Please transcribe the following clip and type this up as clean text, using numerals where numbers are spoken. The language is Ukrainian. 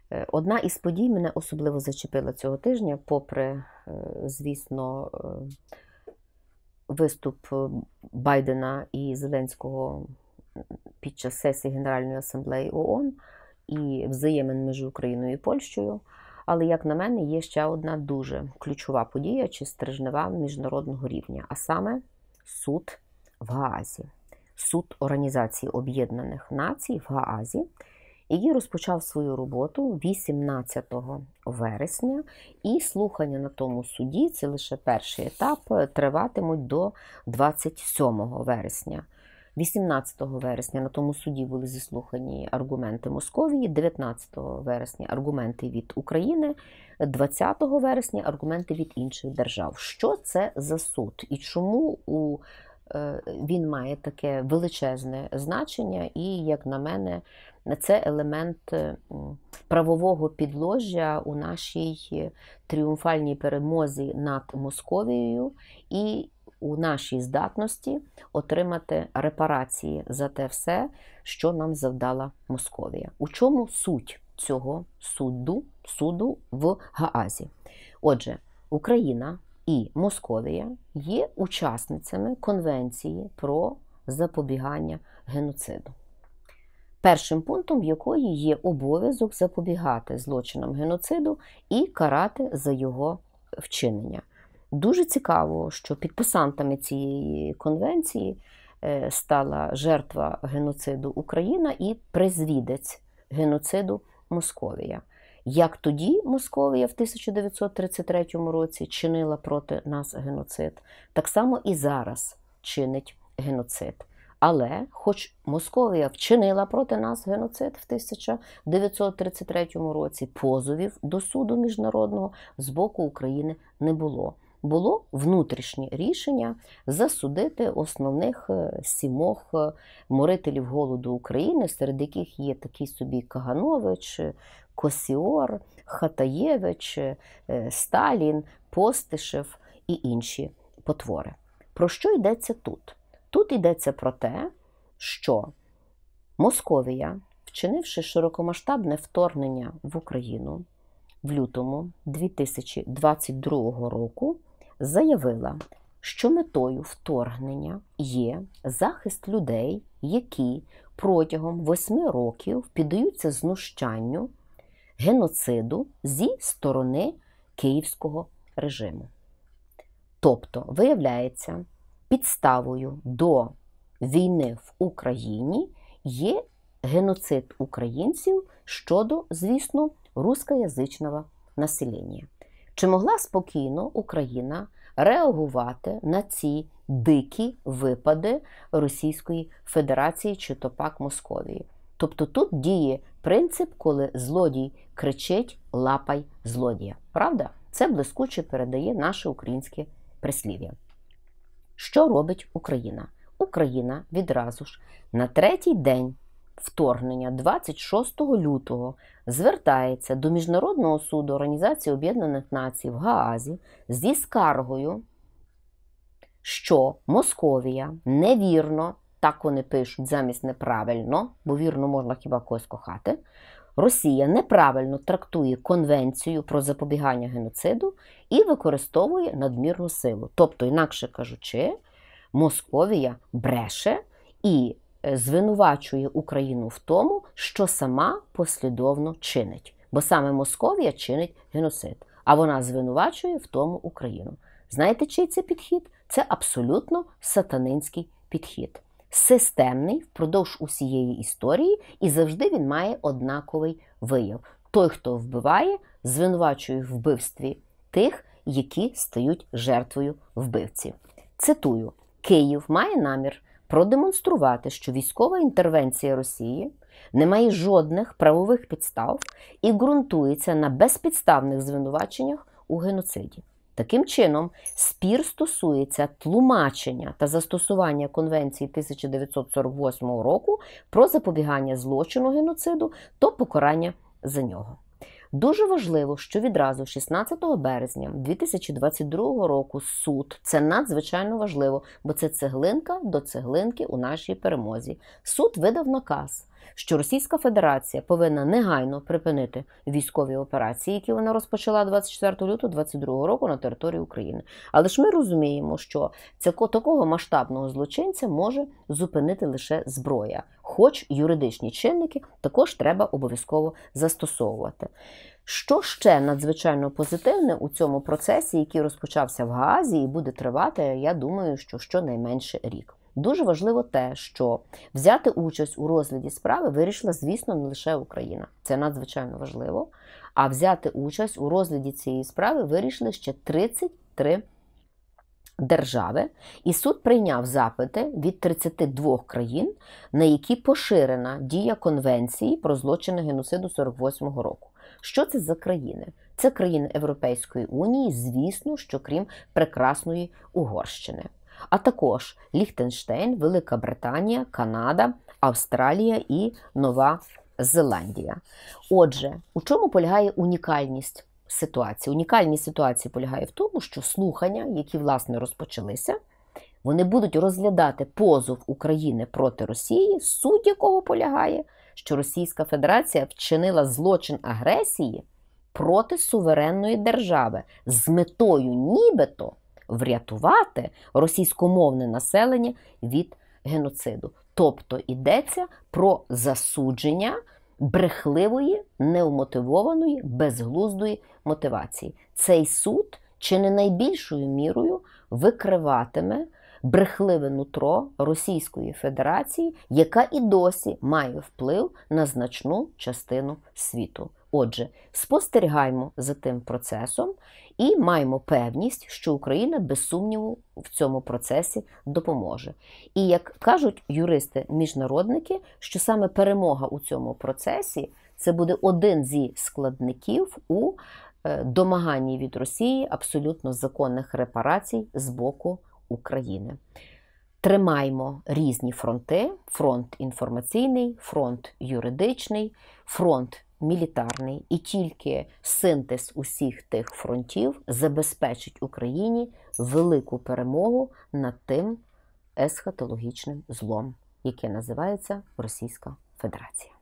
Одна із подій мене особливо зачепила цього тижня, попри, звісно, виступ Байдена і Зеленського під час сесії Генеральної асамблеї ООН і взаємин між Україною і Польщею. Але, як на мене, є ще одна дуже ключова подія чи стрижнева міжнародного рівня, а саме суд в Гаазі. Суд Організації Об'єднаних Націй в Гаазі, який розпочав свою роботу 18 вересня, і слухання на тому суді, це лише перший етап, триватимуть до 27 вересня. 18 вересня на тому суді були зіслухані аргументи Московії, 19 вересня аргументи від України, 20 вересня аргументи від інших держав. Що це за суд і чому він має таке величезне значення і, як на мене, це елемент правового підложжя у нашій тріумфальній перемозі над Московією і у нашій здатності отримати репарації за те все, що нам завдала Московія. У чому суть цього суду в Гаазі? Отже, Україна і Московія є учасницями Конвенції про запобігання геноциду, першим пунктом якої є обов'язок запобігати злочинам геноциду і карати за його вчинення. Дуже цікаво, що підписантами цієї конвенції стала жертва геноциду Україна і призвідець геноциду Московія. Як тоді Московія в 1933 році чинила проти нас геноцид, так само і зараз чинить геноцид. Але, хоч Московія вчинила проти нас геноцид в 1933 році, позовів до суду міжнародного з боку України не було. Було внутрішнє рішення засудити основних 7 морителів голоду України, серед яких є такий собі Каганович, Косіор, Хатаєвич, Сталін, Постишев і інші потвори. Про що йдеться тут? Тут йдеться про те, що Московія, вчинивши широкомасштабне вторгнення в Україну в лютому 2022 року, заявила, що метою вторгнення є захист людей, які протягом 8 років піддаються знущанню, геноциду зі сторони київського режиму. Тобто, виявляється, підставою до війни в Україні є геноцид українців щодо, звісно, рускоязичного населення. Чи могла спокійно Україна реагувати на ці дикі випади Російської Федерації чи то пак Московії? Тобто тут діє принцип, коли злодій кричить «лапай злодія». Правда? Це блискуче передає наше українське прислів'я. Що робить Україна? Україна відразу ж на 3-й день вторгнення, 26 лютого, звертається до Міжнародного суду Організації Об'єднаних Націй в Гаазі зі скаргою, що Московія невірно, так вони пишуть замість неправильно, бо вірно можна хіба когось кохати, Росія неправильно трактує Конвенцію про запобігання геноциду і використовує надмірну силу. Тобто, інакше кажучи, Московія бреше і звинувачує Україну в тому, що сама послідовно чинить. Бо саме Московія чинить геноцид, а вона звинувачує в тому Україну. Знаєте, чий це підхід? Це абсолютно сатанинський підхід. Системний впродовж усієї історії, і завжди він має однаковий вияв. Той, хто вбиває, звинувачує в вбивстві тих, які стають жертвою вбивці. Цитую: «Київ має намір продемонструвати, що військова інтервенція Росії не має жодних правових підстав і ґрунтується на безпідставних звинуваченнях у геноциді». Таким чином, спір стосується тлумачення та застосування Конвенції 1948 року про запобігання злочину геноциду та покарання за нього. Дуже важливо, що відразу 16 березня 2022 року суд, це надзвичайно важливо, бо це цеглинка до цеглинки у нашій перемозі, суд видав наказ що Російська Федерація повинна негайно припинити військові операції, які вона розпочала 24 лютого 2022 року на території України. Але ж ми розуміємо, що такого масштабного злочинця може зупинити лише зброя. Хоч юридичні чинники також треба обов'язково застосовувати. Що ще надзвичайно позитивне у цьому процесі, який розпочався в Гаазі і буде тривати, я думаю, що щонайменше рік. Дуже важливо те, що взяти участь у розгляді справи вирішила, звісно, не лише Україна. Це надзвичайно важливо. А взяти участь у розгляді цієї справи вирішили ще 33 держави. І суд прийняв запити від 32 країн, на які поширена дія Конвенції про злочини геноциду 48-го року. Що це за країни? Це країни Європейської Унії, звісно, що крім прекрасної Угорщини. А також Ліхтенштейн, Велика Британія, Канада, Австралія і Нова Зеландія. Отже, у чому полягає унікальність ситуації? Унікальність ситуації полягає в тому, що слухання, які, власне, розпочалися, вони будуть розглядати позов України проти Росії, суть якого полягає, що Російська Федерація вчинила злочин агресії проти суверенної держави з метою нібито врятувати російськомовне населення від геноциду. Тобто йдеться про засудження брехливої, неумотивованої, безглуздої мотивації. Цей суд чи не найбільшою мірою викриватиме брехливе нутро Російської Федерації, яка і досі має вплив на значну частину світу. Отже, спостерігаємо за тим процесом і маємо певність, що Україна без сумніву в цьому процесі допоможе. І як кажуть юристи-міжнародники, що саме перемога у цьому процесі – це буде один зі складників у домаганні від Росії абсолютно законних репарацій з боку України. Тримаймо різні фронти: фронт інформаційний, фронт юридичний, фронт мілітарний. І тільки синтез усіх тих фронтів забезпечить Україні велику перемогу над тим есхатологічним злом, яке називається Російська Федерація.